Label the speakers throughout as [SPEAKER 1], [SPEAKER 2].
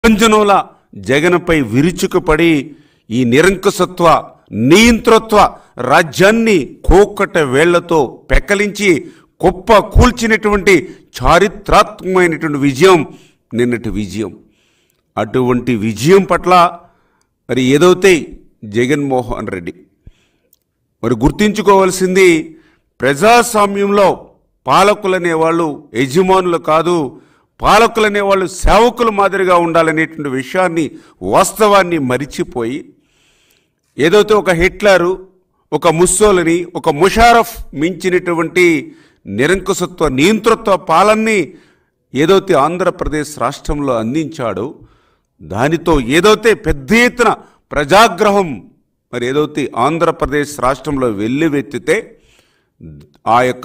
[SPEAKER 1] నిరంజనుల జగన్పై విరుచుకుపడి ఈ నిరంకుశత్వ నియంతృత్వ రాజ్యాన్ని కోకట వేళ్లతో పెకలించి కుప్ప కూల్చినటువంటి చారిత్రాత్మకమైనటువంటి విజయం నిన్నటి విజయం. అటువంటి విజయం పట్ల మరి ఏదైతే జగన్మోహన్ రెడ్డి మరి గుర్తించుకోవాల్సింది, ప్రజాస్వామ్యంలో పాలకులనే వాళ్ళు యజమానులు కాదు, పాలకులనే వాళ్ళు సేవకుల మాదిరిగా ఉండాలనేటువంటి విషయాన్ని, వాస్తవాన్ని మరిచిపోయి ఏదైతే ఒక హిట్లరు, ఒక ముస్సోలిని, ఒక ముషారఫ్ మించినటువంటి నిరంకుశత్వ నియంతృత్వ పాలనని ఏదైతే ఆంధ్రప్రదేశ్ రాష్ట్రంలో అందించాడో, దానితో ఏదైతే పెద్ద ఎత్తున ప్రజాగ్రహం మరి ఏదైతే ఆంధ్రప్రదేశ్ రాష్ట్రంలో వెల్లువెత్తితే, ఆ యొక్క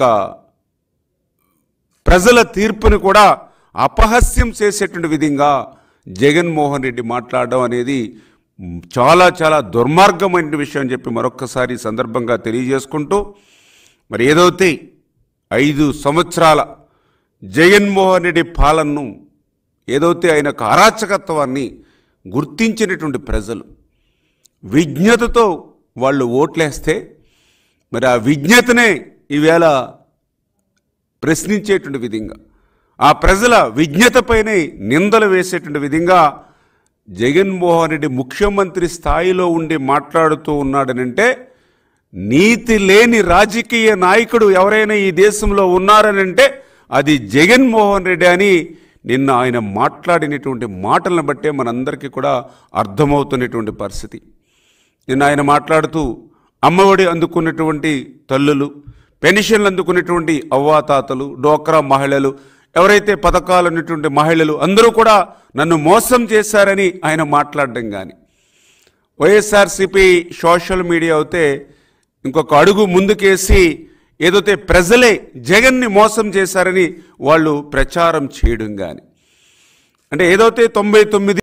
[SPEAKER 1] ప్రజల తీర్పుని కూడా అపహాస్యం చేసేటువంటి విధంగా జగన్మోహన్ రెడ్డి మాట్లాడడం అనేది చాలా చాలా దుర్మార్గమైన విషయం అని చెప్పి మరొక్కసారి సందర్భంగా తెలియజేసుకుంటూ, మరి ఏదైతే 5 సంవత్సరాల జగన్మోహన్ రెడ్డి పాలనను ఏదైతే ఆయన అరాచకత్వాన్ని గుర్తించినటువంటి ప్రజలు విజ్ఞతతో వాళ్ళు ఓట్లేస్తే, మరి ఆ విజ్ఞతనే ఈవేళ ప్రశ్నించేటువంటి విధంగా, ఆ ప్రజల విజ్ఞతపైనే నిందలు వేసేటువంటి విధంగా జగన్మోహన్ రెడ్డి ముఖ్యమంత్రి స్థాయిలో ఉండి మాట్లాడుతూ ఉన్నాడనంటే, నీతి లేని రాజకీయ నాయకుడు ఎవరైనా ఈ దేశంలో ఉన్నారనంటే అది జగన్మోహన్ రెడ్డి అని నిన్న ఆయన మాట్లాడినటువంటి మాటలను బట్టే మనందరికీ కూడా అర్థమవుతున్నటువంటి పరిస్థితి. నిన్న ఆయన మాట్లాడుతూ అమ్మఒడి అందుకున్నటువంటి తల్లులు, పెన్షన్లు అందుకున్నటువంటి అవ్వాతాతలు, డోక్రా మహిళలు, ఎవరైతే పథకాలు ఉన్నటువంటి మహిళలు అందరూ కూడా నన్ను మోసం చేశారని ఆయన మాట్లాడడం కానీ, వైఎస్ఆర్సీపీ సోషల్ మీడియా అయితే ఇంకొక అడుగు ముందుకేసి ఏదైతే ప్రజలే జగన్ని మోసం చేశారని వాళ్ళు ప్రచారం చేయడం కానీ, అంటే ఏదైతే 99